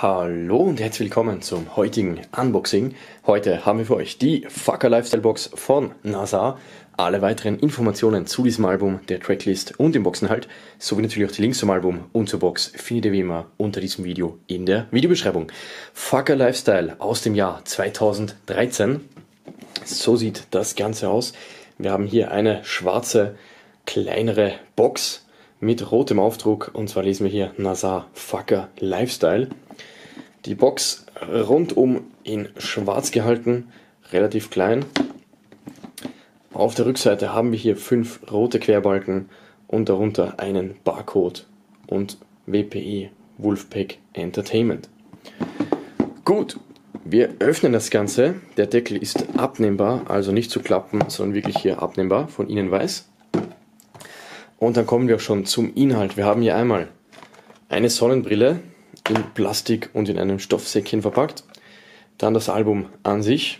Hallo und herzlich willkommen zum heutigen Unboxing. Heute haben wir für euch die Fucker Lifestyle Box von Nazar. Alle weiteren Informationen zu diesem Album, der Tracklist und dem Boxinhalt, sowie natürlich auch die Links zum Album und zur Box findet ihr wie immer unter diesem Video in der Videobeschreibung. Fucker Lifestyle aus dem Jahr 2013. So sieht das Ganze aus. Wir haben hier eine schwarze, kleinere Box mit rotem Aufdruck, und zwar lesen wir hier Nazar Fucker Lifestyle. Die Box rundum in schwarz gehalten, relativ klein. Auf der Rückseite haben wir hier 5 rote Querbalken und darunter einen Barcode und WPE Wolfpack Entertainment. Gut, wir öffnen das Ganze. Der Deckel ist abnehmbar, also nicht zu klappen, sondern wirklich hier abnehmbar, von innen weiß. Und dann kommen wir auch schon zum Inhalt. Wir haben hier einmal eine Sonnenbrille in Plastik und in einem Stoffsäckchen verpackt. Dann das Album an sich.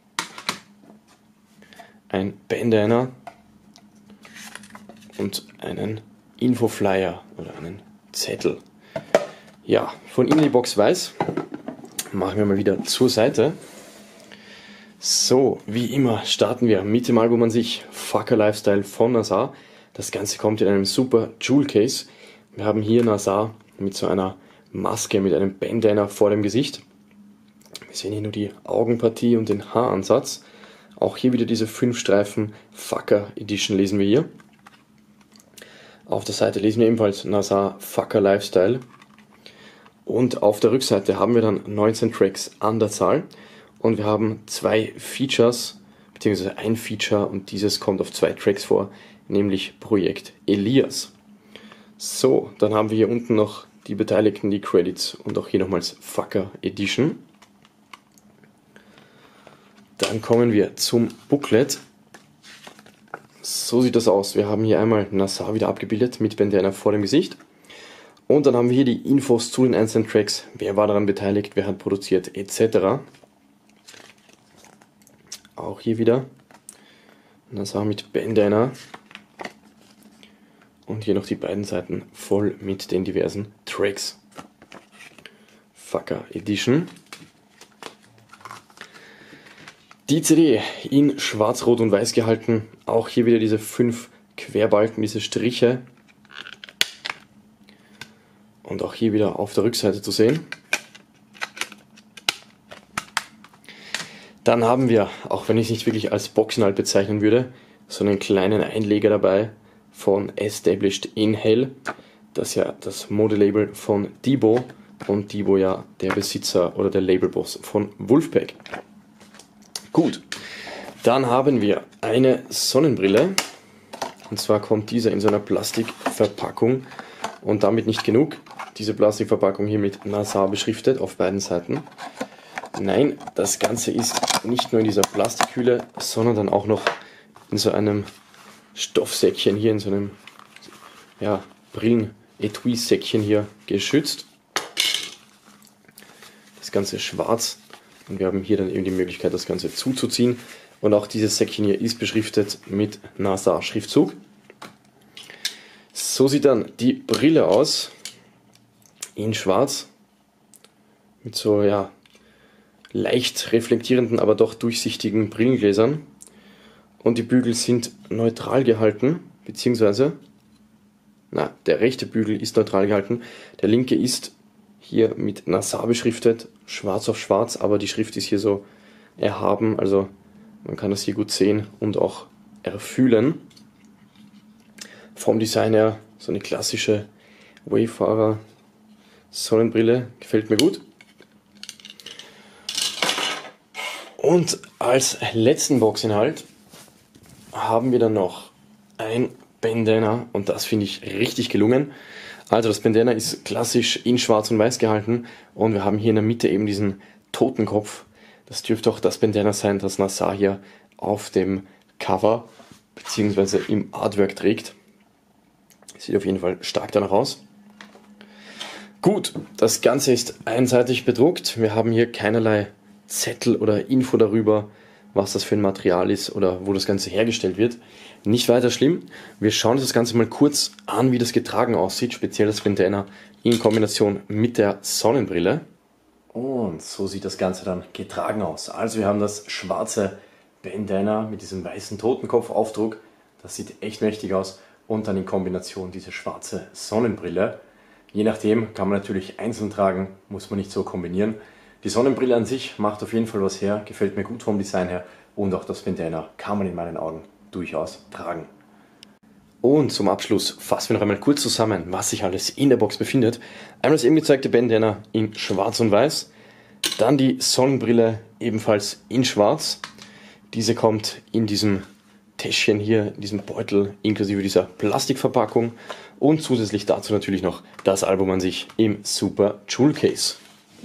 Ein Bandana und einen Infoflyer oder einen Zettel. Ja, von innen die Box weiß. Machen wir mal wieder zur Seite. So, wie immer starten wir mit dem Album an sich. Fucker Lifestyle von Nazar. Das Ganze kommt in einem super Jewel Case. Wir haben hier Nazar mit so einer Maske, mit einem Bandana vor dem Gesicht. Wir sehen hier nur die Augenpartie und den Haaransatz. Auch hier wieder diese 5 Streifen Fucker Edition lesen wir hier. Auf der Seite lesen wir ebenfalls Nazar Fucker Lifestyle. Und auf der Rückseite haben wir dann 19 Tracks an der Zahl. Und wir haben 2 Features, beziehungsweise ein Feature, und dieses kommt auf 2 Tracks vor, nämlich Projekt Elias. So, dann haben wir hier unten noch die Beteiligten, die Credits, und auch hier nochmals Fucker Edition. Dann kommen wir zum Booklet. So sieht das aus. Wir haben hier einmal Nazar wieder abgebildet mit Bandana vor dem Gesicht. Und dann haben wir hier die Infos zu den einzelnen Tracks, wer war daran beteiligt, wer hat produziert, etc. Auch hier wieder Nazar mit Bandana. Und hier noch die beiden Seiten voll mit den diversen Tracks. Fucker Edition. Die CD in schwarz, rot und weiß gehalten. Auch hier wieder diese 5 Querbalken, diese Striche. Und auch hier wieder auf der Rückseite zu sehen. Dann haben wir, auch wenn ich es nicht wirklich als Boxinhalt bezeichnen würde, so einen kleinen Einleger dabei von Established in Hell. Das ist ja das Modelabel von Debo. Und Debo ja der Besitzer oder der Labelboss von Wolfpack. Gut, dann haben wir eine Sonnenbrille. Und zwar kommt diese in so einer Plastikverpackung. Und damit nicht genug. Diese Plastikverpackung hier mit Nazar beschriftet auf beiden Seiten. Nein, das Ganze ist nicht nur in dieser Plastikhülle, sondern dann auch noch in so einem Stoffsäckchen hier, in so einem Brillen-Etui-Säckchen hier geschützt. Das Ganze schwarz, und wir haben hier dann eben die Möglichkeit, das Ganze zuzuziehen. Und auch dieses Säckchen hier ist beschriftet mit Nazar-Schriftzug. So sieht dann die Brille aus, in schwarz, mit so leicht reflektierenden, aber doch durchsichtigen Brillengläsern. Und die Bügel sind neutral gehalten, beziehungsweise, der rechte Bügel ist neutral gehalten, der linke ist hier mit Nazar beschriftet, schwarz auf schwarz, aber die Schrift ist hier so erhaben, also man kann das hier gut sehen und auch erfühlen. Vom Design her so eine klassische Wayfarer Sonnenbrille, gefällt mir gut. Und als letzten Boxinhalt haben wir dann noch ein Bandana, und das finde ich richtig gelungen. Also das Bandana ist klassisch in schwarz und weiß gehalten, und wir haben hier in der Mitte eben diesen Totenkopf. Das dürfte auch das Bandana sein, das Nazar hier auf dem Cover bzw. im Artwork trägt. Sieht auf jeden Fall stark danach aus. Gut, das Ganze ist einseitig bedruckt. Wir haben hier keinerlei Zettel oder Info darüber, was das für ein Material ist oder wo das Ganze hergestellt wird. Nicht weiter schlimm. Wir schauen uns das Ganze mal kurz an, wie das getragen aussieht, speziell das Bandana in Kombination mit der Sonnenbrille. Und so sieht das Ganze dann getragen aus. Also wir haben das schwarze Bandana mit diesem weißen Totenkopfaufdruck. Das sieht echt mächtig aus. Und dann in Kombination diese schwarze Sonnenbrille. Je nachdem kann man natürlich einzeln tragen, muss man nicht so kombinieren. Die Sonnenbrille an sich macht auf jeden Fall was her, gefällt mir gut vom Design her. Und auch das Bandana kann man in meinen Augen durchaus tragen. Und zum Abschluss fassen wir noch einmal kurz zusammen, was sich alles in der Box befindet. Einmal das eben gezeigte Bandana in schwarz und weiß. Dann die Sonnenbrille ebenfalls in schwarz. Diese kommt in diesem Täschchen hier, in diesem Beutel, inklusive dieser Plastikverpackung. Und zusätzlich dazu natürlich noch das Album an sich im Super Jewel Case.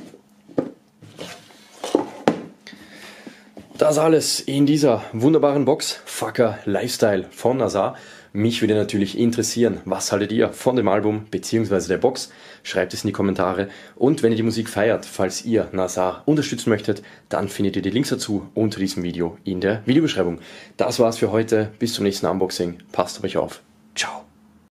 Das alles in dieser wunderbaren Box, Fucker Lifestyle von Nazar. Mich würde natürlich interessieren, was haltet ihr von dem Album bzw. der Box? Schreibt es in die Kommentare. Und wenn ihr die Musik feiert, falls ihr Nazar unterstützen möchtet, dann findet ihr die Links dazu unter diesem Video in der Videobeschreibung. Das war's für heute. Bis zum nächsten Unboxing. Passt auf euch auf. Ciao.